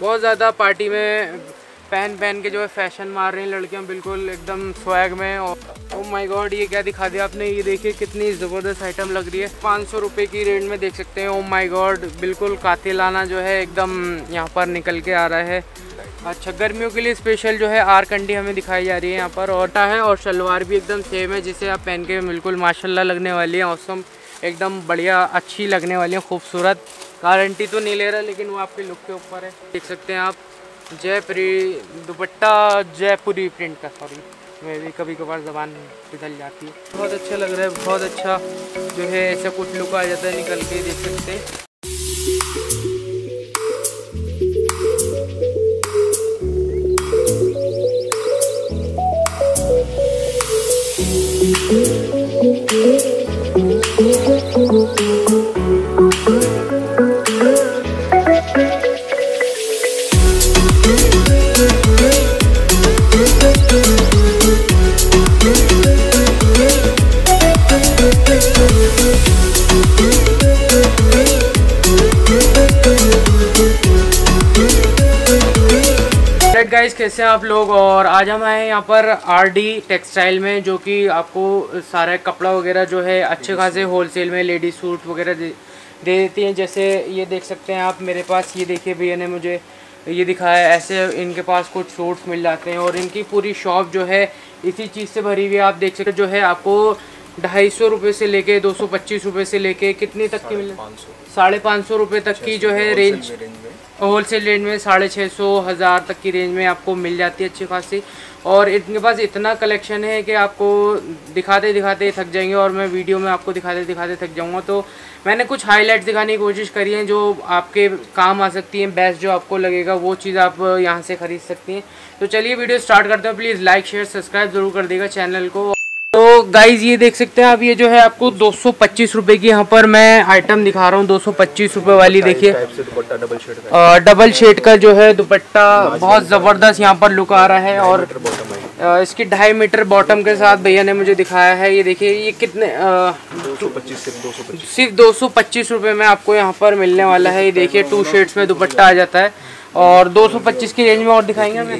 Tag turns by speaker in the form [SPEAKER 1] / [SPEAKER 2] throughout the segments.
[SPEAKER 1] बहुत ज़्यादा पार्टी में पहन के जो है फैशन मार रही हैं लड़कियां, बिल्कुल एकदम स्वैग में। और ओह माय गॉड, ये क्या दिखा दिया आपने, ये देखिए कितनी ज़बरदस्त आइटम लग रही है। 500 रुपये की रेंज में देख सकते हैं। ओह माय गॉड, बिल्कुल कातिलाना जो है एकदम यहाँ पर निकल के आ रहा है। अच्छा, गर्मियों के लिए स्पेशल जो है आरकंडी हमें दिखाई जा रही है यहाँ पर। और शलवार भी एकदम सेम है, जिसे आप पहन के बिल्कुल माशाल्लाह लगने वाली है। औसम, एकदम बढ़िया अच्छी लगने वाली है, खूबसूरत। गारंटी तो नहीं ले रहा, लेकिन वो आपके लुक के ऊपर है। देख सकते हैं आप, जयपुरी दुपट्टा, जयपुरी प्रिंट का, सॉरी मैं भी कभी कभार ज़बान फिसल जाती है। बहुत अच्छा लग रहा है, बहुत अच्छा जो है ऐसा कुछ लुक आ जाता है निकल के, देख सकते हैं। गाइस, कैसे हैं आप लोग। और आज हम आए हैं यहाँ पर आरडी टेक्सटाइल में, जो कि आपको सारा कपड़ा वगैरह जो है अच्छे खासे होलसेल में लेडीज सूट वगैरह दे देती हैं। जैसे ये देख सकते हैं आप मेरे पास, ये देखिए भैया ने मुझे ये दिखाया, ऐसे इनके पास कुछ सूट्स मिल जाते हैं। और इनकी पूरी शॉप जो है इसी चीज़ से भरी हुई है। आप देख सकते हैं जो है आपको 250 रुपये से लेके 225 रुपये से लेके कितनी तक की मिले, 550 रुपये तक की जो है रेंज, होलसेल रेंज में 650 1000 तक की रेंज में आपको मिल जाती है अच्छी खासी। और इनके पास इतना कलेक्शन है कि आपको दिखाते दिखाते थक जाएंगे, और मैं वीडियो में आपको दिखाते दिखाते थक जाऊंगा। तो मैंने कुछ हाईलाइट्स दिखाने की कोशिश करी है जो आपके काम आ सकती हैं। बेस्ट जो आपको लगेगा वो चीज़ आप यहाँ से ख़रीद सकती हैं। तो चलिए वीडियो स्टार्ट करते हैं। प्लीज़ लाइक शेयर सब्सक्राइब ज़रूर कर देगा चैनल को। तो गाइज ये देख सकते हैं आप, ये जो है आपको 225 रुपये की यहाँ पर मैं आइटम दिखा रहा हूँ। 225 रुपये वाली देखिए, डबल शेड का जो है दुपट्टा, बहुत ज़बरदस्त यहाँ पर लुक आ रहा है। और इसकी 2.5 मीटर बॉटम के साथ भैया ने मुझे दिखाया है। ये देखिए, ये कितने 225 सिर्फ 225 रुपये में आपको यहाँ पर मिलने वाला है। ये देखिए 2 शेड्स में दुपट्टा आ जाता है। और 225 की रेंज में और दिखाएंगे हमें।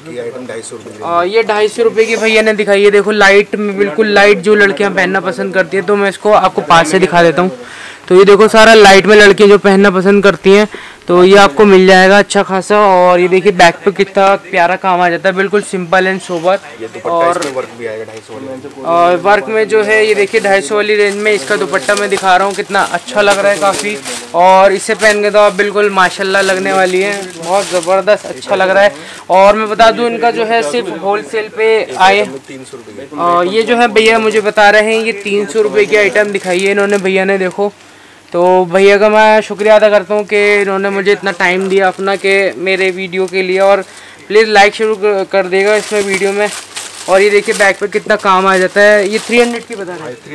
[SPEAKER 1] ये 250 रुपये की भैया ने दिखाई है। देखो लाइट में, बिल्कुल लाइट जो लड़कियां पहनना पसंद करती हैं, तो मैं इसको आपको पास से दिखा देता हूँ। तो ये देखो सारा लाइट में लड़कियां जो पहनना पसंद करती हैं, तो ये आपको मिल जाएगा अच्छा खासा। और ये देखिए बैक पे कितना प्यारा काम आ जाता है, बिल्कुल सिंपल एंड सोबर। और वर्क भी आएगा 250 और वर्क में जो है ये देखिए 250 वाली रेंज में इसका दुपट्टा मैं दिखा रहा हूँ, कितना अच्छा लग रहा है काफ़ी। और इसे पहन के तो आप बिल्कुल माशाल्लाह लगने वाली है, बहुत ज़बरदस्त अच्छा लग रहा है। और मैं बता दूँ इनका जो है सिर्फ होलसेल पे आए, 300 रुपये। ये जो है भैया मुझे बता रहे हैं ये 300 रुपये की आइटम दिखाई है इन्होंने भैया ने, देखो। तो भैया का मैं शुक्रिया अदा करता हूँ कि इन्होंने मुझे इतना टाइम दिया अपना के मेरे वीडियो के लिए। और प्लीज़ लाइक शुरू कर देगा इसमें वीडियो में। और ये देखिए बैक पे कितना काम आ जाता है। ये 300 की बता रहे हैं,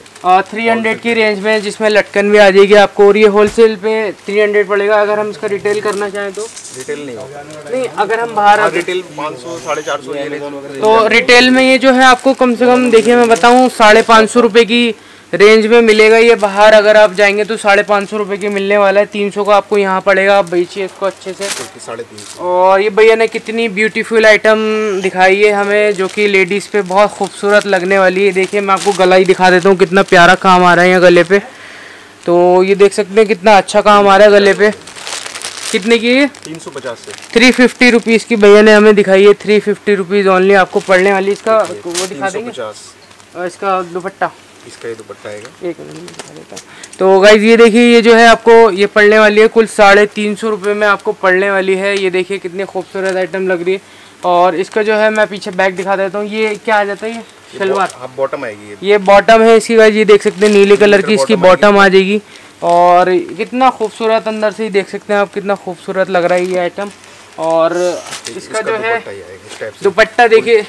[SPEAKER 1] 300 की रेंज में, जिसमें लटकन भी आ जाएगी आपको। और ये होलसेल पे 300 पड़ेगा। अगर हम इसका रिटेल करना चाहें तो रिटेल नहीं, अगर हम बाहर रिटेल 500 450 तो रिटेल में ये जो है आपको कम से कम देखिए मैं बताऊँ 550 रुपये की रेंज में मिलेगा। ये बाहर अगर आप जाएंगे तो 550 रुपये की मिलने वाला है। 300 का आपको यहाँ पड़ेगा। आप बेचिए इसको अच्छे से। 350। और ये भैया ने कितनी ब्यूटीफुल आइटम दिखाई है हमें, जो कि लेडीज़ पे बहुत खूबसूरत लगने वाली है। देखिए मैं आपको गला ही दिखा देता हूँ, कितना प्यारा काम आ रहा है यहाँ गले पे। तो ये देख सकते हैं कितना अच्छा काम आ रहा है गले पे। कितने की है? 350 से 350 रुपीज़ की भैया ने हमें दिखाई है। 350 रुपीज़ ओनली आपको पड़ने वाली। इसका वो दिखा देंगे, इसका दुपट्टा, इसका ये दुपट्टा आएगा। एक मिनट में दिखा देता हूँ। तो गाइज ये देखिए, ये जो है आपको ये पड़ने वाली है कुल 350 रुपये में आपको पड़ने वाली है। ये देखिए कितनी खूबसूरत आइटम लग रही है। और इसका जो है मैं पीछे बैक दिखा देता हूँ। ये क्या आ जाता है, ये शलवार बॉटम आएगी। ये बॉटम है इसकी गाइज, ये देख सकते हैं नीले कलर की इसकी बॉटम आ जाएगी। और कितना खूबसूरत अंदर से ही देख सकते हैं आप, कितना खूबसूरत लग रहा है ये आइटम। और इसका जो है दुपट्टा देखिए,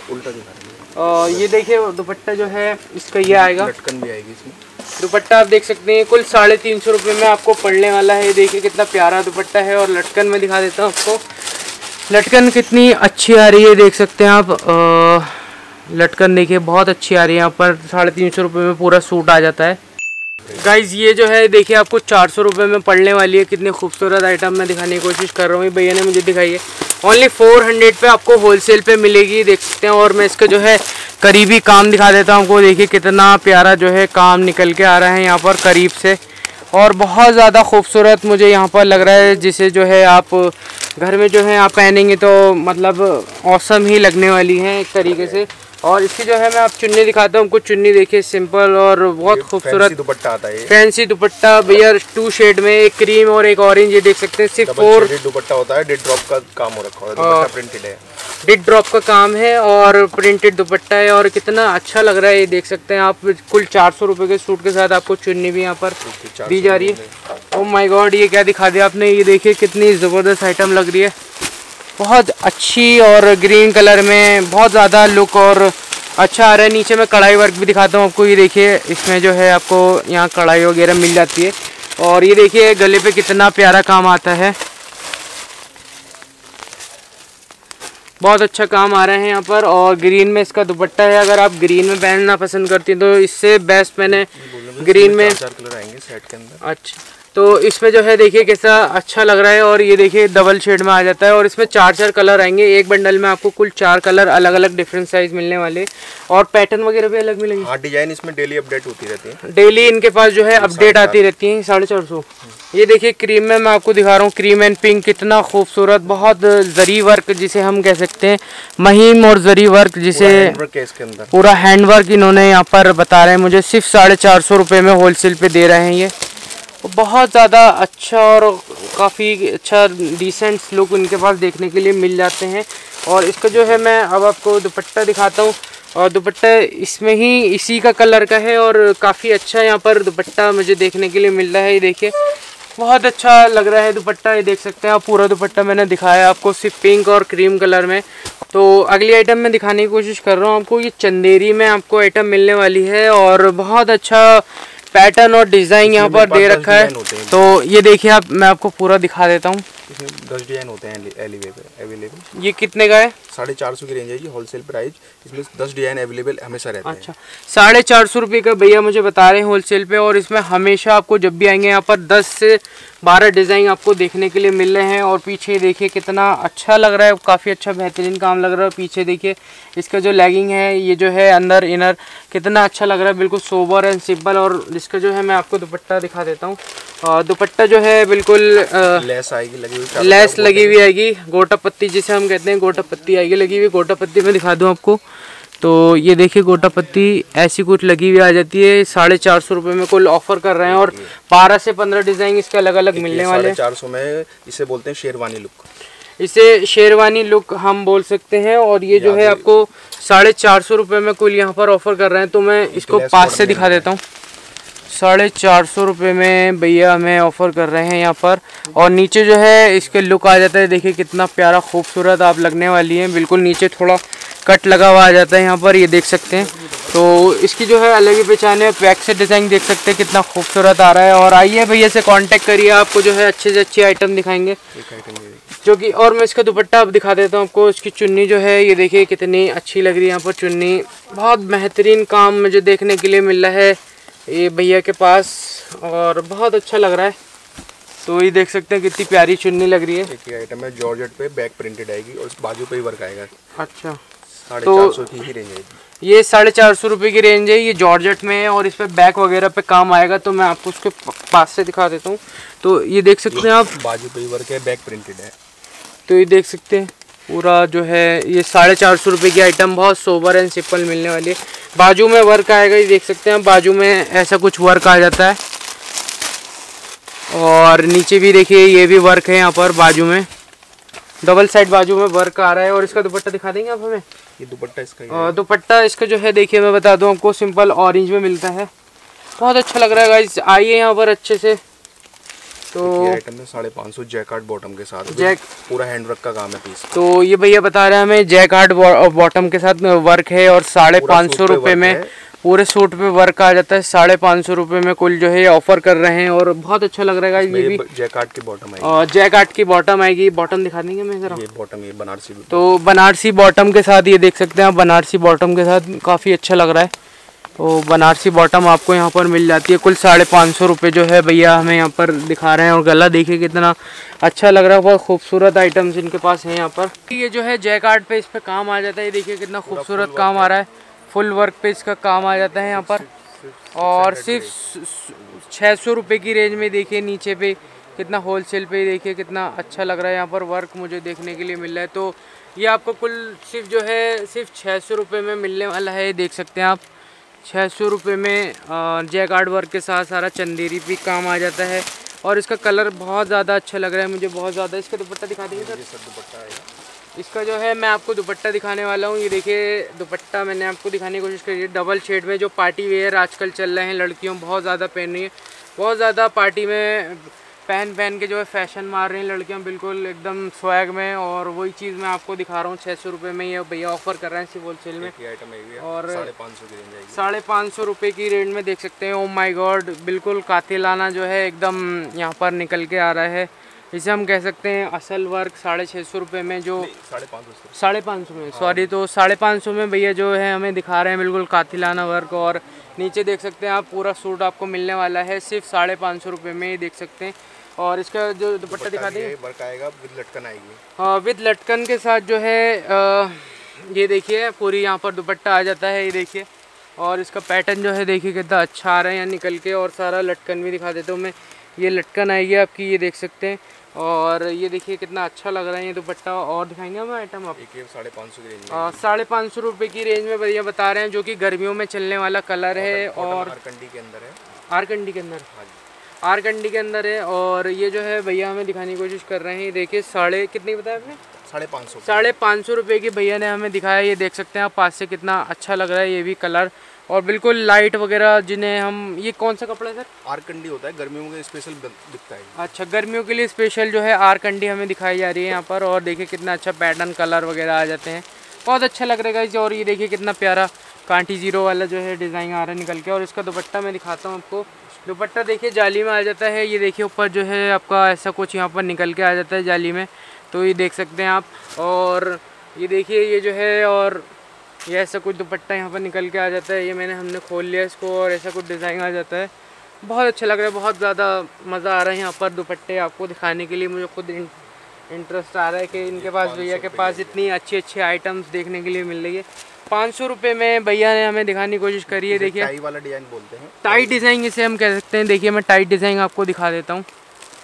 [SPEAKER 1] ये देखिए दुपट्टा जो है इसका ये आएगा, लटकन भी आएगी इसमें। दुपट्टा आप देख सकते हैं कुल 350 रुपये में आपको पड़ने वाला है। देखिए कितना प्यारा दुपट्टा है। और लटकन में दिखा देता हूँ आपको, लटकन कितनी अच्छी आ रही है, देख सकते हैं आप। लटकन देखिए बहुत अच्छी आ रही है यहाँ पर। 350 रुपये में पूरा सूट आ जाता है। गाइज ये जो है देखिए आपको 400 रुपये में पड़ने वाली है। कितनी खूबसूरत आइटम मैं दिखाने की कोशिश कर रहा हूँ, भैया ने मुझे दिखाई है। ओनली 400 पे आपको होलसेल पे मिलेगी, देख सकते हैं। और मैं इसका जो है करीबी काम दिखा देता हूँ आपको। देखिए कितना प्यारा जो है काम निकल के आ रहा है यहाँ पर करीब से, और बहुत ज़्यादा खूबसूरत मुझे यहाँ पर लग रहा है, जिसे जो है आप घर में जो है आप पहनेंगे तो मतलब औसम ही लगने वाली है एक तरीके से। और इसकी जो है मैं आप चुन्नी दिखाता हूँ आपको। चुन्नी देखिए सिंपल और बहुत खूबसूरत
[SPEAKER 2] दुपट्टा आता है।
[SPEAKER 1] फैंसी दुपट्टा भैया 2 शेड में, एक क्रीम और एक ऑरेंज, ये देख सकते हैं। सिर्फ 4
[SPEAKER 2] दुपट्टा होता है, डिड ड्रॉप का काम हो रखा है, दुपट्टा प्रिंटेड है,
[SPEAKER 1] डिड ड्रॉप का काम है और प्रिंटेड दुपट्टा है, और कितना अच्छा लग रहा है ये देख सकते हैं आप। कुल 400 रुपये के सूट के साथ आपको चुन्नी भी यहाँ पर दी जा रही है। ओह माय गॉड, ये क्या दिखा दिया आपने, ये देखिए कितनी ज़बरदस्त आइटम लग रही है, बहुत अच्छी। और ग्रीन कलर में बहुत ज़्यादा लुक और अच्छा आ रहा है। नीचे मैं कढ़ाई वर्क भी दिखाता हूँ आपको। ये देखिए इसमें जो है आपको यहाँ कढ़ाई वगैरह मिल जाती है। और ये देखिए गले पे कितना प्यारा काम आता है, बहुत अच्छा काम आ रहा है यहाँ पर। और ग्रीन में इसका दुपट्टा है, अगर आप ग्रीन में पहनना पसंद करती हैं तो इससे बेस्ट मैंने ग्रीन में
[SPEAKER 2] 4 कलर आएंगे सेट के अंदर।
[SPEAKER 1] अच्छा, तो इसमें जो है देखिए कैसा अच्छा लग रहा है। और ये देखिए डबल शेड में आ जाता है, और इसमें 4 कलर आएंगे। एक बंडल में आपको कुल 4 कलर अलग अलग डिफरेंट साइज मिलने वाले, और पैटर्न वगैरह भी अलग मिलेंगे।
[SPEAKER 2] हाँ, डिजाइन इसमें डेली अपडेट होती रहती है,
[SPEAKER 1] डेली इनके पास जो है अपडेट आती रहती है। 450। ये देखिए क्रीम में मैं आपको दिखा रहा हूँ, क्रीम एंड पिंक, कितना खूबसूरत, बहुत जरी वर्क जिसे हम कह सकते हैं, महीम और जरी वर्क जिसे पूरा हैंड वर्क इन्होंने यहाँ पर बता रहे हैं मुझे। सिर्फ 450 रुपये में होलसेल पे दे रहे हैं ये। बहुत ज़्यादा अच्छा और काफ़ी अच्छा डिसेंट लुक उनके पास देखने के लिए मिल जाते हैं। और इसका जो है मैं अब आपको दुपट्टा दिखाता हूँ, और दुपट्टा इसमें ही इसी का कलर का है, और काफ़ी अच्छा यहाँ पर दुपट्टा मुझे देखने के लिए मिल रहा है। ये देखिए बहुत अच्छा लग रहा है दुपट्टा, ये देख सकते हैं आप। पूरा दुपट्टा मैंने दिखाया आपको सिर्फ पिंक और क्रीम कलर में। तो अगली आइटम मैं दिखाने की कोशिश कर रहा हूँ आपको। ये चंदेरी में आपको आइटम मिलने वाली है, और बहुत अच्छा पैटर्न और डिज़ाइन यहाँ पर दे रखा है। तो ये देखिए आप, मैं आपको पूरा दिखा देता हूँ।
[SPEAKER 2] इसमें 10 डिजाइन होते हैं अवेलेबल।
[SPEAKER 1] ये कितने का है?
[SPEAKER 2] 450 की रेंज है, ये होलसेल प्राइस। इसमें 10 डिजाइन अवेलेबल हमेशा रहते हैं।
[SPEAKER 1] अच्छा, 450 रुपये का भैया मुझे बता रहे हैं होलसेल पे, और इसमें हमेशा आपको जब भी आएंगे यहाँ पर 10 से 12 डिज़ाइन आपको देखने के लिए मिल रहे हैं। और पीछे देखिए कितना अच्छा लग रहा है, काफ़ी अच्छा बेहतरीन काम लग रहा है। पीछे देखिए इसका जो लेगिंग है, ये जो है अंदर इनर, कितना अच्छा लग रहा है, बिल्कुल सोबर एंड सिंपल। और इसका जो है मैं आपको दुपट्टा दिखा देता हूँ। दुपट्टा जो है बिल्कुल
[SPEAKER 2] लेस आएगी लगी हुई,
[SPEAKER 1] लेस लगी हुई आएगी, गोटा पत्ती जिसे हम कहते हैं, गोटा पत्ती आएगी लगी हुई। गोटा पत्ती मैं दिखा दूँ आपको, तो ये देखिए गोटा पत्ती ऐसी कुछ लगी हुई आ जाती है। 450 रुपये में कुल ऑफर कर रहे हैं, और 12 से 15 डिज़ाइन इसके अलग अलग मिलने वाले हैं।
[SPEAKER 2] 450 में इसे बोलते हैं शेरवानी लुक,
[SPEAKER 1] इसे शेरवानी लुक हम बोल सकते हैं। और ये जो है आपको 450 रुपये में कुल यहाँ पर ऑफर कर रहे हैं। तो मैं इसको पास से दिखा देता हूँ। 450 रुपये में भैया हमें ऑफ़र कर रहे हैं यहाँ पर। और नीचे जो है इसके लुक आ जाता है, देखिए कितना प्यारा खूबसूरत आप लगने वाली हैं। बिल्कुल नीचे थोड़ा कट लगा हुआ आ जाता है यहाँ पर, ये देख सकते हैं। तो इसकी जो है अलग ही पहचान है। बैक से डिज़ाइन देख सकते हैं कितना खूबसूरत आ रहा है। और आइए भैया से कांटेक्ट करिए, आपको जो है अच्छे से अच्छी आइटम दिखाएंगे जो कि। और मैं इसका दुपट्टा अब दिखा देता हूँ आपको। इसकी चुन्नी जो है ये देखिए कितनी अच्छी लग रही है यहाँ पर चुन्नी, बहुत बेहतरीन काम मुझे देखने के लिए मिल रहा है ये भैया के पास, और बहुत अच्छा लग रहा है। तो ये देख सकते हैं कितनी प्यारी चुन्नी लग रही है।
[SPEAKER 2] एक आइटम है जॉर्जेट पे, बैक प्रिंटेड आएगी और बाजू पे ही वर्क आएगा।
[SPEAKER 1] अच्छा,
[SPEAKER 2] 450 की ही रेंज है
[SPEAKER 1] ये। 450 रुपये की रेंज है, ये जॉर्जेट में है, और इस पर बैक वगैरह पे काम आएगा। तो मैं आपको उसके पास से दिखा देता हूँ। तो ये देख सकते हैं आप,
[SPEAKER 2] बाजू पे ही वर्क है, बैक प्रिंटेड है।
[SPEAKER 1] तो ये देख सकते हैं पूरा जो है ये 450 रुपये की आइटम बहुत सोबर एंड सिंपल मिलने वाली है। बाजू में वर्क आएगा, ये देख सकते हैं बाजू में ऐसा कुछ वर्क आ जाता है। और नीचे भी देखिए ये भी वर्क है यहाँ पर, बाजू में डबल साइड बाजू में वर्क आ रहा है। और इसका दुपट्टा दिखा देंगे आप हमें?
[SPEAKER 2] ये दुपट्टा इसका
[SPEAKER 1] दुपट्टा इसका जो है देखिए मैं बता दूँ आपको, सिंपल ऑरेंज में मिलता है, बहुत अच्छा लग रहा है गाइस। आइए यहाँ पर अच्छे से। तो
[SPEAKER 2] आइटम में 550 जैकार्ड बॉटम के साथ, पूरा हैंडवर्क का काम है पीस।
[SPEAKER 1] तो ये भैया बता रहे हैं हमें जैकार्ड बॉटम के साथ वर्क है, और 550 रुपये में पूरे सूट पे वर्क आ जाता है। 550 रुपये में कुल जो है ऑफर कर रहे हैं, और बहुत अच्छा लग रहा है ये भी।
[SPEAKER 2] जैकार्ड की बॉटम आएगी,
[SPEAKER 1] और जैकार्ड की बॉटम आएगी। बॉटम दिखा देंगे मैं जरा?
[SPEAKER 2] ये बॉटम, ये बनारसी। तो
[SPEAKER 1] बनारसी बॉटम के साथ ये देख सकते हैं आप, बनारसी बॉटम के साथ काफ़ी अच्छा लग रहा है। तो बनारसी बॉटम आपको यहाँ पर मिल जाती है कुल 550 रुपये जो है भैया हमें यहाँ पर दिखा रहे हैं। और गला देखिए कितना अच्छा लग रहा है, बहुत खूबसूरत आइटम्स इनके पास हैं यहाँ पर। ये जो है जैकार्ड पे इस पे काम आ जाता है, ये देखिए कितना खूबसूरत काम आ रहा है, फुल वर्क पे इसका काम आ जाता है यहाँ पर। और सिर्फ 600 रुपये की रेंज में देखिए नीचे पे कितना होलसेल पे देखिए कितना अच्छा लग रहा है यहाँ पर वर्क मुझे देखने के लिए मिल रहा है। तो ये आपको कुल सिर्फ जो है सिर्फ 600 रुपये में मिलने वाला है, देख सकते हैं आप 600 रुपये में जैकार्ड वर्क के साथ सारा चंदेरी भी काम आ जाता है। और इसका कलर बहुत ज़्यादा अच्छा लग रहा है मुझे, बहुत ज़्यादा। इसका दुपट्टा दिखा देंगे सर?
[SPEAKER 2] दुपट्टा है
[SPEAKER 1] इसका जो है मैं आपको दुपट्टा दिखाने वाला हूँ। ये देखिए दुपट्टा मैंने आपको दिखाने की कोशिश करी है, डबल शेड में, जो पार्टी वेयर आजकल चल रहे हैं, लड़कियों बहुत ज़्यादा पहन रही है, बहुत ज़्यादा पार्टी में पहन के जो है फैशन मार रही हैं लड़कियां, बिल्कुल एकदम स्वैग में। और वही चीज़ मैं आपको दिखा रहा हूँ 600 रुपये में ये भैया ऑफर कर रहे हैं सिर्फ होलसेल में। और 550 रुपये की रेंज में देख सकते हैं। ओ माय गॉड, बिल्कुल कातिलाना जो है एकदम यहाँ पर निकल के आ रहा है, इसे हम कह सकते हैं असल वर्क 650 रुपये में, जो 550 में सॉरी, तो 550 में भैया जो है हमें दिखा रहे हैं बिल्कुल कातिलाना वर्क। और नीचे देख सकते हैं आप पूरा सूट आपको मिलने वाला है सिर्फ 550 रुपये में, देख सकते हैं। और इसका जो दुपट्टा दिखा देंगे,
[SPEAKER 2] वर्क आएगा विद लटकन आएगी।
[SPEAKER 1] हाँ, विद लटकन के साथ जो है ये देखिए पूरी यहाँ पर दुपट्टा आ जाता है, ये देखिए। और इसका पैटर्न जो है देखिए कितना अच्छा आ रहा है यहाँ निकल के। और सारा लटकन भी दिखा देता हूँ मैं, ये लटकन आएगी आपकी, ये देख सकते हैं। और ये देखिए कितना अच्छा लग रहा है ये दुपट्टा। और दिखाएंगे हम आइटम आप
[SPEAKER 2] 550 की रेंज में,
[SPEAKER 1] 550 रुपये की रेंज में भैया बता रहे हैं, जो कि गर्मियों में चलने वाला कलर है। और
[SPEAKER 2] आरकंडी के अंदर है,
[SPEAKER 1] आरकंडी के अंदर, आरकंडी के अंदर है। और ये जो है भैया हमें दिखाने की कोशिश कर रहे हैं, देखिए कितनी बताया आपने? 550 रुपये की भैया ने हमें दिखाया, ये देख सकते हैं आप पास से कितना अच्छा लग रहा है ये भी कलर। और बिल्कुल लाइट वगैरह जिन्हें हम, ये कौन सा कपड़ा है सर?
[SPEAKER 2] आरकंडी होता है, गर्मियों में स्पेशल दिखता है।
[SPEAKER 1] अच्छा, गर्मियों के लिए स्पेशल जो है आरकंडी हमें दिखाई जा रही है यहाँ पर। और देखिए कितना अच्छा पैटर्न कलर वगैरह आ जाते हैं, बहुत अच्छा लग रहा है। और ये देखिए कितना प्यारा कांटी जीरो वाला जो है डिज़ाइन आ रहा है निकल के। और इसका दुपट्टा मैं दिखाता हूँ आपको, दुपट्टा देखिए जाली में आ जाता है, ये देखिए ऊपर जो है आपका ऐसा कुछ यहाँ पर निकल के आ जाता है जाली में, तो ये देख सकते हैं आप। और ये देखिए ये जो है, और ये ऐसा कुछ दुपट्टा यहाँ पर निकल के आ जाता है, ये हमने खोल लिया इसको, और ऐसा कुछ डिज़ाइन आ जाता है, बहुत अच्छा लग रहा है, बहुत ज़्यादा मज़ा आ रहा है यहाँ पर दुपट्टे आपको दिखाने के लिए। मुझे खुद इंटरेस्ट आ रहा है कि इनके पास, भैया के पास इतनी अच्छी आइटम्स देखने के लिए मिल रही है। 500 रुपये में भैया ने हमें दिखाने की कोशिश करी है। देखिए
[SPEAKER 2] टाई वाला डिज़ाइन बोलते हैं,
[SPEAKER 1] टाई डिज़ाइन इसे हम कह सकते हैं। देखिए मैं टाई डिज़ाइन आपको दिखा देता हूँ,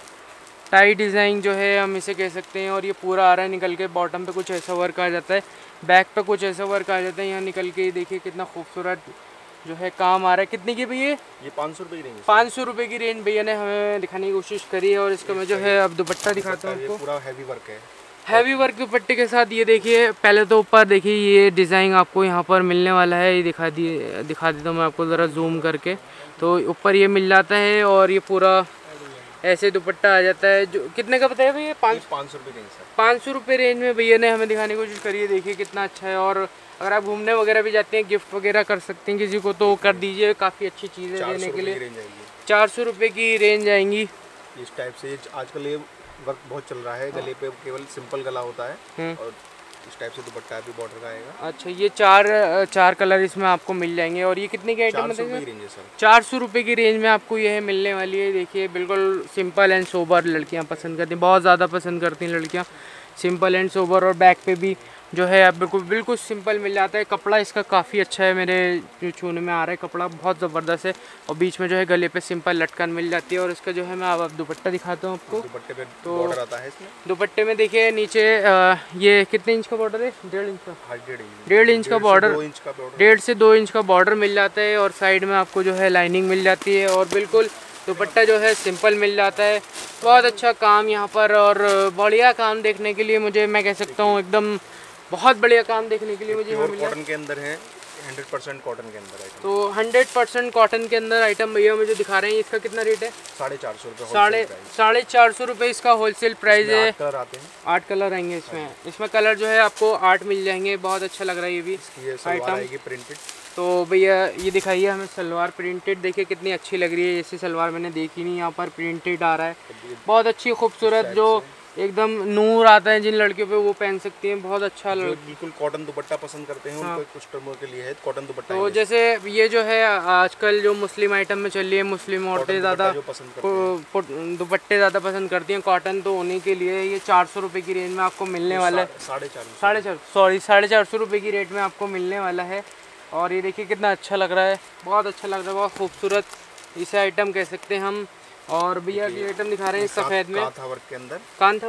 [SPEAKER 1] टाई डिज़ाइन जो है हम इसे कह सकते हैं। और ये पूरा आ रहा है निकल के, बॉटम पे कुछ ऐसा वर्क आ जाता है, बैक पे कुछ ऐसा वर्क आ जाता है यहाँ निकल के। देखिए कितना खूबसूरत जो है काम आ रहा है। कितने की भैया?
[SPEAKER 2] ये 500 रुपये की रेंज,
[SPEAKER 1] 500 रुपये की रेंज भैया ने हमें दिखाने की कोशिश करी है। और इसका मैं जो है अब दुपट्टा दिखाता हूँ आपको,
[SPEAKER 2] पूरा हैवी वर्क है,
[SPEAKER 1] हैवी वर्क दुपट्टे के साथ। ये देखिए पहले तो ऊपर देखिए ये डिज़ाइन आपको यहाँ पर मिलने वाला है, ये दिखा देता हूँ मैं आपको ज़रा जूम करके। तो ऊपर ये मिल जाता है, और ये पूरा ऐसे दुपट्टा आ जाता है। जो कितने का बताया भैया?
[SPEAKER 2] 500 रुपये रेंज,
[SPEAKER 1] 500 रुपये रेंज में भैया ने हमें दिखाने की कोशिश करी है। देखिए कितना अच्छा है। और अगर आप घूमने वगैरह भी जाते हैं, गिफ्ट वगैरह कर सकते हैं किसी को, तो कर दीजिए, काफ़ी अच्छी चीज़ है देने के लिए। 400 रुपये की रेंज आएंगी
[SPEAKER 2] इस टाइप से। आजकल ये वर्क बहुत चल रहा है, गले पे केवल सिंपल गला होता है, और इस टाइप से दुपट्टा भी बॉर्डर का आएगा।
[SPEAKER 1] अच्छा, ये चार कलर इसमें आपको मिल जाएंगे। और ये कितने की आइटम बताइए? 400 रुपये की रेंज में आपको ये मिलने वाली है। देखिए बिल्कुल सिंपल एंड सोबर लड़कियां पसंद करती हैं, बहुत ज़्यादा पसंद करती हैं लड़कियां सिंपल एंड सोबर। और बैक पे भी जो है आप बिल्कुल सिंपल मिल जाता है। कपड़ा इसका काफ़ी अच्छा है, मेरे जो छूने में आ रहा है कपड़ा बहुत ज़बरदस्त है। और बीच में जो है गले पे सिंपल लटकन मिल जाती है। और इसका जो है मैं अब दुपट्टा दिखाता हूँ आपको।
[SPEAKER 2] दुपट्टे पे तो बॉर्डर आता है इसमें,
[SPEAKER 1] दुपट्टे में देखिए नीचे ये कितने इंच का बॉर्डर है? 1.5 इंच का, 1.5 इंच का बॉर्डर, 1.5 से 2 इंच का बॉर्डर मिल जाता है। और साइड में आपको जो है लाइनिंग मिल जाती है। और बिल्कुल दुपट्टा जो है सिंपल मिल जाता है। बहुत अच्छा काम यहाँ पर, और बढ़िया काम देखने के लिए मुझे, मैं कह सकता हूँ एकदम बहुत बढ़िया काम देखने के लिए मुझे यहाँ मिला।
[SPEAKER 2] कॉटन के अंदर है, 100% कॉटन के अंदर है।
[SPEAKER 1] तो 100% कॉटन के अंदर आइटम भैया मुझे दिखा रहे हैं। इसका कितना रेट है?
[SPEAKER 2] 450 रुपये,
[SPEAKER 1] 450 रुपये इसका होलसेल प्राइस है।
[SPEAKER 2] 8 कलर आते हैं,
[SPEAKER 1] 8 कलर आएंगे इसमें कलर जो है आपको 8 मिल जाएंगे। बहुत अच्छा लग रहा है ये भी आइटम।
[SPEAKER 2] प्रिंटेड।
[SPEAKER 1] तो भैया ये दिखाइए हमें सलवार प्रिंटेड, देखिए कितनी अच्छी लग रही है। ऐसी सलवार मैंने देखी नहीं, यहाँ पर प्रिंटेड आ रहा है, बहुत अच्छी खूबसूरत। जो एकदम नूर आता है जिन लड़कियों पे, वो पहन सकती हैं, बहुत अच्छा
[SPEAKER 2] जो बिल्कुल कॉटन दुपट्टा पसंद करते हैं उनको कस्टमर के लिए है कॉटन दुपट्टा।
[SPEAKER 1] तो जैसे ये जो है आजकल जो मुस्लिम आइटम में चल रही है, मुस्लिम औरतें ज़्यादा दुपट्टे ज़्यादा पसंद करती हैं कॉटन, तो उन्हीं के लिए ये 400 रुपये की रेंज में आपको मिलने वाला है। 450 रुपये की रेट में आपको मिलने वाला है। और ये देखिए कितना अच्छा लग रहा है, बहुत अच्छा लग रहा है, बहुत खूबसूरत इसे आइटम कह सकते हैं हम। और भैया ये आइटम दिखा रहे हैं सफ़ेद में
[SPEAKER 2] काथा वर्क के अंदर,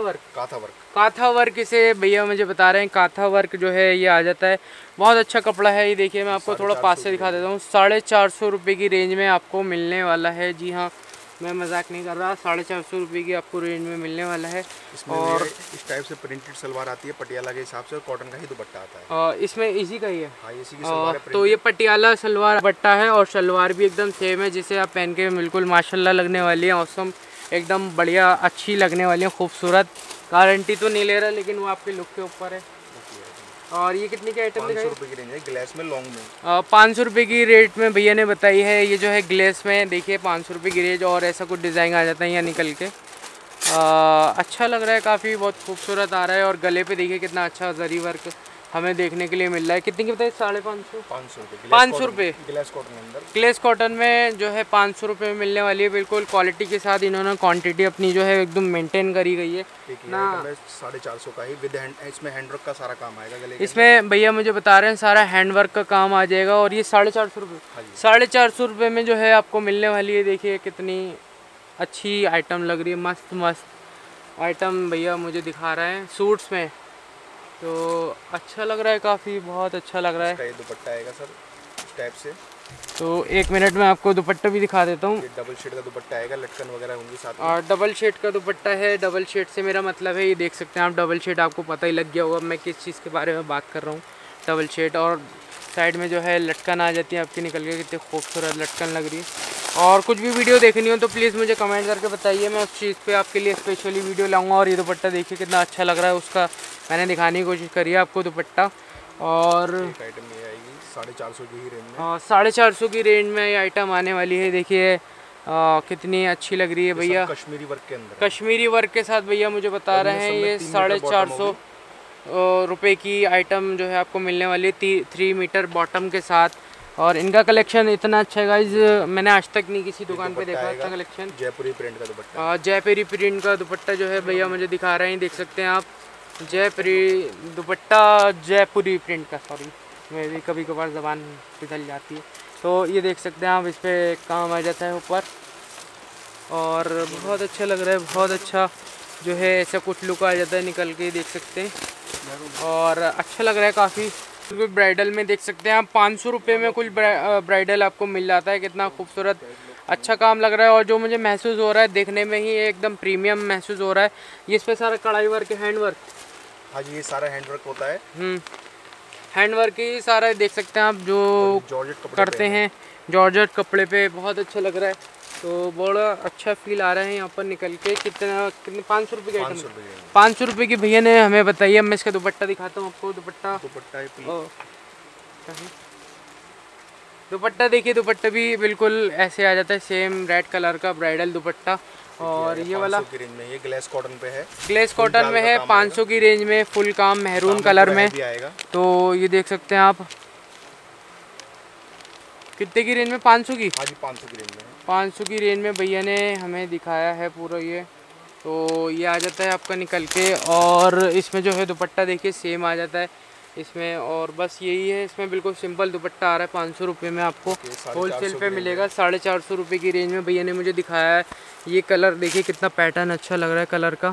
[SPEAKER 1] काथा वर्क इसे भैया मुझे बता रहे हैं। काथा वर्क जो है ये आ जाता है, बहुत अच्छा कपड़ा है। ये देखिए मैं आपको थोड़ा पास से दिखा देता हूँ। 450 रुपये की रेंज में आपको मिलने वाला है। जी हाँ, मैं मजाक नहीं कर रहा, 450 रुपये की आपको रेंज में मिलने वाला है।
[SPEAKER 2] और इस टाइप से प्रिंटेड सलवार आती है पटियाला के हिसाब से, और कॉटन का ही दुपट्टा आता है।
[SPEAKER 1] इसमें इसी का ही है।
[SPEAKER 2] हाँ, इसी की सलवार है।
[SPEAKER 1] तो ये पटियाला सलवार दुपट्टा है, और सलवार भी एकदम सेम है, जिसे आप पहन के बिल्कुल माशाल्लाह लगने वाली है, औसम एकदम बढ़िया अच्छी लगने वाली है, खूबसूरत। गारंटी तो नहीं ले रहा, लेकिन वो आपके लुक के ऊपर है। और ये कितने की आइटम दिखाई?
[SPEAKER 2] 500 रुपये की रेंज है ग्लेस में, लॉन्ग में।
[SPEAKER 1] 500 रुपये की रेट में भैया ने बताई है। ये जो है ग्लेस में देखिए 500 रुपये की रेंज, और ऐसा कुछ डिज़ाइन आ जाता है यहाँ निकल के। अच्छा लग रहा है, काफ़ी बहुत खूबसूरत आ रहा है। और गले पे देखिए कितना अच्छा जरी वर्क हमें देखने के लिए मिल रहा है। कितने की बताइए? 550 500 रुपये
[SPEAKER 2] ग्लेस कॉटन में अंदर,
[SPEAKER 1] ग्लेस कॉटन में जो है 500 रुपये में मिलने वाली है। बिल्कुल क्वालिटी के साथ इन्होंने क्वांटिटी अपनी जो है एकदम मेंटेन करी गई है
[SPEAKER 2] ना। 450 का ही विद हैंड, इसमें हैंडवर्क का सारा काम आएगा गले।
[SPEAKER 1] इसमें भैया मुझे बता रहे हैं सारा हैंडवर्क का काम आ जाएगा। और ये 450 रुपये, 450 रुपये में जो है आपको मिलने वाली है। देखिए कितनी अच्छी आइटम लग रही है, मस्त मस्त आइटम भैया मुझे दिखा रहे हैं सूट्स में। तो अच्छा लग रहा है, काफ़ी बहुत अच्छा लग रहा है।
[SPEAKER 2] ये दुपट्टा आएगा सर इस टाइप से।
[SPEAKER 1] तो एक मिनट में आपको दुपट्टा भी दिखा देता हूँ।
[SPEAKER 2] डबल शेड का दुपट्टा आएगा, लटकन वगैरह होंगी साथ में।
[SPEAKER 1] और डबल शेड का दुपट्टा है। डबल शेड से मेरा मतलब है, ये देख सकते हैं आप, डबल शेड आपको पता ही लग गया होगा मैं किस चीज़ के बारे में बात कर रहा हूँ। डबल शेड, और साइड में जो है लटकन आ जाती है आपकी निकल के, कितनी खूबसूरत लटकन लग रही है। और कुछ भी वीडियो देखनी हो तो प्लीज़ मुझे कमेंट करके बताइए, मैं उस चीज़ पे आपके लिए स्पेशली वीडियो लाऊंगा। और ये दुपट्टा देखिए कितना अच्छा लग रहा है, उसका मैंने दिखाने की कोशिश करी है आपको दुपट्टा। और
[SPEAKER 2] आइटम ये आएगी 450 की ही रेंज में।
[SPEAKER 1] 450 की रेंज में ये आइटम आने वाली है। देखिए कितनी अच्छी लग रही है भैया,
[SPEAKER 2] कश्मीरी वर्क के अंदर,
[SPEAKER 1] कश्मीरी वर्क के साथ भैया मुझे बता रहे हैं। ये 450 रुपये की आइटम जो है आपको मिलने वाली है 3 मीटर बॉटम के साथ। और इनका कलेक्शन इतना अच्छा है गाइज, मैंने आज तक नहीं किसी दुकान पे देखा अच्छा कलेक्शन।
[SPEAKER 2] जयपुरी प्रिंट का दुपट्टा,
[SPEAKER 1] जयपुरी प्रिंट का दुपट्टा जो है भैया मुझे दिखा रहे हैं, देख सकते हैं आप। जयपुरी दुपट्टा, जयपुरी प्रिंट का, सॉरी मैं भी कभी कभार ज़बान फिसल जाती है। तो ये देख सकते हैं आप, इस पर काम आ जाता है ऊपर, और बहुत अच्छा लग रहा है, बहुत अच्छा जो है ऐसा कुछ लुक आ जाता है निकल के, देख सकते हैं। और अच्छा लग रहा है काफ़ी। ब्राइडल में देख सकते हैं आप 500 रुपये में कुछ ब्राइडल आपको मिल जाता है। कितना खूबसूरत अच्छा काम लग रहा है। और जो मुझे महसूस हो रहा है देखने में ही एकदम प्रीमियम महसूस हो रहा है। ये इस पर सारा कढ़ाई वर्क, हैंड वर्क।
[SPEAKER 2] हाँ जी, ये सारा हैंड वर्क होता है।
[SPEAKER 1] हैंड वर्क ही सारा देख सकते हैं आप, जो करते हैं जॉर्जेट कपड़े पे, बहुत अच्छा लग रहा है। तो बड़ा अच्छा फील आ रहा है यहाँ पर निकल के। कितने 500 रुपये की आइटम, 500 रुपये की भैया ने हमें बताइए। मैं इसका दुपट्टा दिखाता हूँ आपको। दुपट्टा देखिए, दुपट्टा भी बिल्कुल ऐसे आ जाता है, सेम रेड कलर का ब्राइडल दुपट्टा। और ये वाला
[SPEAKER 2] ये ग्लेस कॉटन पे है,
[SPEAKER 1] ग्लेस कॉटन में है, 500 की रेंज में, फुल काम मेहरून कलर में। तो ये देख सकते हैं आप, कितने की रेंज में? 500 की।
[SPEAKER 2] हाँ जी, 500 की रेंज में,
[SPEAKER 1] 500 की रेंज में भैया ने हमें दिखाया है पूरा ये। तो ये आ जाता है आपका निकल के। और इसमें जो है दुपट्टा देखिए सेम आ जाता है इसमें। और बस यही है, इसमें बिल्कुल सिंपल दुपट्टा आ रहा है 500 रुपये में आपको होलसेल पे मिलेगा। 450 रुपये की रेंज में भैया ने मुझे दिखाया है। ये कलर देखिए कितना पैटर्न अच्छा लग रहा है कलर का,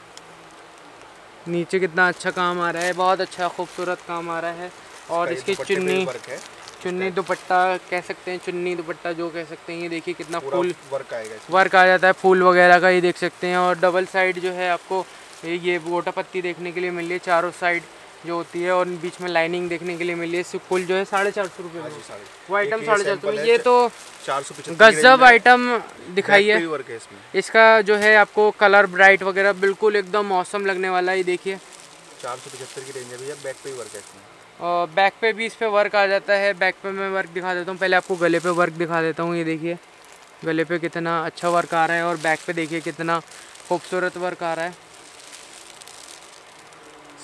[SPEAKER 1] नीचे कितना अच्छा काम आ रहा है, बहुत अच्छा खूबसूरत काम आ रहा है। और इसकी चुन्नी दुपट्टा कह सकते हैं, चुन्नी दुपट्टा जो कह सकते हैं। ये देखिए कितना फुल वर्क आ जाता है, फूल वगैरह का, ये देख सकते हैं। और डबल साइड जो है आपको ये गोटा पत्ती देखने के लिए मिल रही है, चारों साइड जो होती है, और बीच में लाइनिंग देखने के लिए मिली है। फुल जो है 450 रुपये में, वो आइटम 450 में। ये तो 475 गजब आइटम दिखाई है। इसका जो है आपको कलर ब्राइट वगैरह बिल्कुल एकदम मौसम लगने वाला है। ये देखिए
[SPEAKER 2] 475 की रेंज है भैया। बैक पे ही वर्क है इसमें,
[SPEAKER 1] और बैक पे भी इस पे वर्क आ जाता है। बैक पे मैं वर्क दिखा देता हूँ, पहले आपको गले पे वर्क दिखा देता हूँ। ये देखिए गले पे कितना अच्छा वर्क आ रहा है, और बैक पे देखिए कितना खूबसूरत वर्क आ रहा है।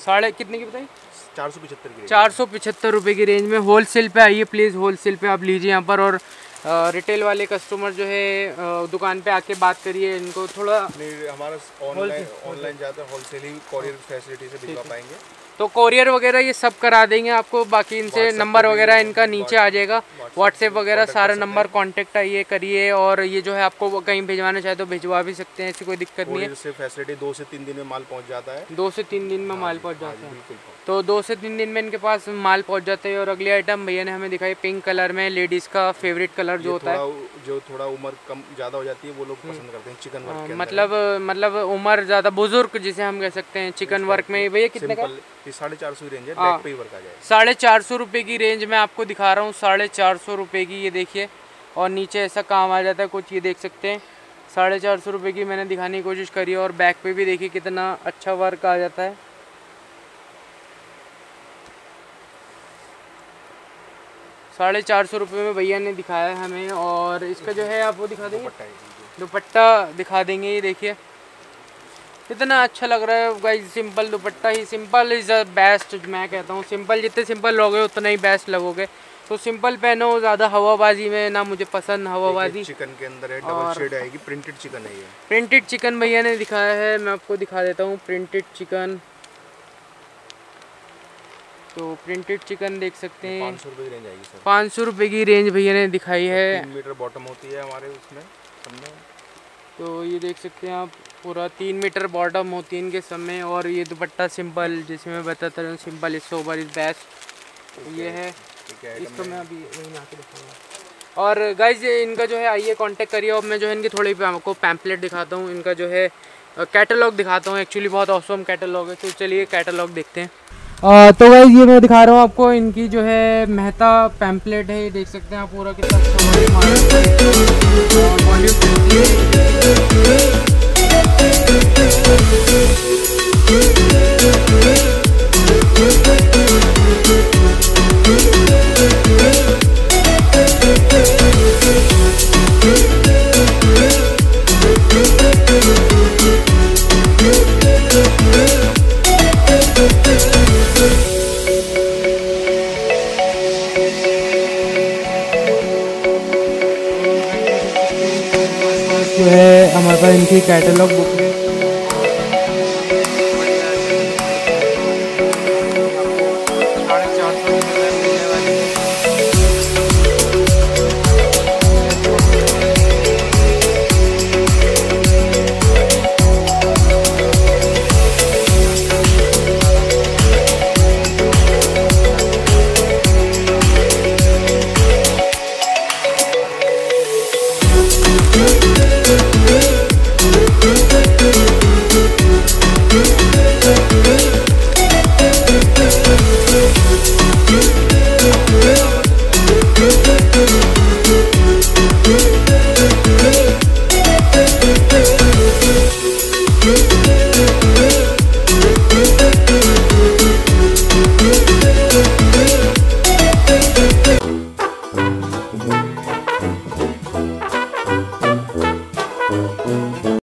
[SPEAKER 1] साढ़े कितने की बताई?
[SPEAKER 2] 475 की।
[SPEAKER 1] 475 रुपये की रेंज में होलसेल पे आइए प्लीज़, होलसेल पे आप लीजिए यहाँ पर। और रिटेल वाले कस्टमर जो है दुकान पे आके बात करिए, इनको थोड़ा
[SPEAKER 2] हमारा ऑनलाइन ज़्यादा होलसेल ही कोरियर फैसिलिटी से भिजवा पाएंगे,
[SPEAKER 1] तो कोरियर वगैरह ये सब करा देंगे आपको। बाकी इनसे नंबर वगैरह इनका नीचे आ जाएगा, व्हाट्सएप वगैरह सारा नंबर कांटेक्ट आइए करिए। और ये जो है आपको कहीं भिजवाना चाहे तो भिजवा भी सकते हैं, ऐसी कोई दिक्कत नहीं है।
[SPEAKER 2] फैसिलिटी 2 से 3 दिन में माल पहुंच जाता है।
[SPEAKER 1] 2 से 3 दिन में माल पहुंच जाता है, तो 2 से 3 दिन में इनके पास माल पहुंच जाता है। और अगली आइटम भैया ने हमें दिखाई पिंक कलर में, लेडीज़ का फेवरेट कलर जो होता है,
[SPEAKER 2] जो थोड़ा उम्र कम ज़्यादा हो जाती है वो लोग पसंद करते हैं, चिकन वर्क के
[SPEAKER 1] मतलब उम्र ज़्यादा बुजुर्ग जिसे हम कह सकते हैं, चिकन वर्क में। भैया कितने का?
[SPEAKER 2] 450 रेंज है, बैक पे ही वर्क आ जाएगा।
[SPEAKER 1] 450 रुपये की रेंज में आपको दिखा रहा हूँ, 450 रुपये की, ये देखिए। और नीचे ऐसा काम आ जाता है कुछ, ये देख सकते हैं। 450 रुपये की मैंने दिखाने की कोशिश करी है। और बैक पे भी देखिए कितना अच्छा वर्क आ जाता है। 450 रुपये में भैया ने दिखाया है हमें। और इसका जो है आप वो दिखा देंगे, दुपट्टा दिखा देंगे। ये देखिए कितना अच्छा लग रहा है गाइस, सिंपल दुपट्टा ही। सिंपल इज़ द बेस्ट, मैं कहता हूँ सिंपल, जितने सिंपल लोगे उतना ही बेस्ट लगोगे। तो सिंपल पहनो, ज़्यादा हवाबाजी में ना मुझे पसंद हवाबाजी।
[SPEAKER 2] चिकन के अंदर है, डबल शेड आएगी, प्रिंटेड चिकन है ये।
[SPEAKER 1] प्रिंटेड चिकन भैया ने दिखाया है, मैं आपको दिखा देता हूँ प्रिंटेड चिकन। तो प्रिंटेड चिकन देख सकते हैं,
[SPEAKER 2] 500 रुपये की रेंज आएगी सर।
[SPEAKER 1] 500 रुपये की रेंज भैया ने दिखाई है।
[SPEAKER 2] 3 मीटर बॉटम होती है हमारे उसमें सबमें।
[SPEAKER 1] तो ये देख सकते हैं आप, पूरा 3 मीटर बॉटम होती है इनके सब में। और ये दुपट्टा सिंपल, जैसे मैं बताता हूँ, simple is sober is best. तो ये है, इसको मैं अभी वहीं आके दिखाऊंगा। और गाइज इनका जो है आइए कांटेक्ट करिए। और मैं जो है इनकी थोड़ी आपको पैम्पलेट दिखाता हूँ, इनका जो है कैटलॉग दिखाता हूँ। एक्चुअली बहुत ऑसम कैटलॉग है, तो चलिए कैटलॉग देखते हैं। तो गाइज ये मैं दिखा रहा हूँ आपको, इनकी जो है मेहता पैम्पलेट है, ये देख सकते हैं आप, पूरा कितना जो है हमारे पास इनकी कैटलॉग बुक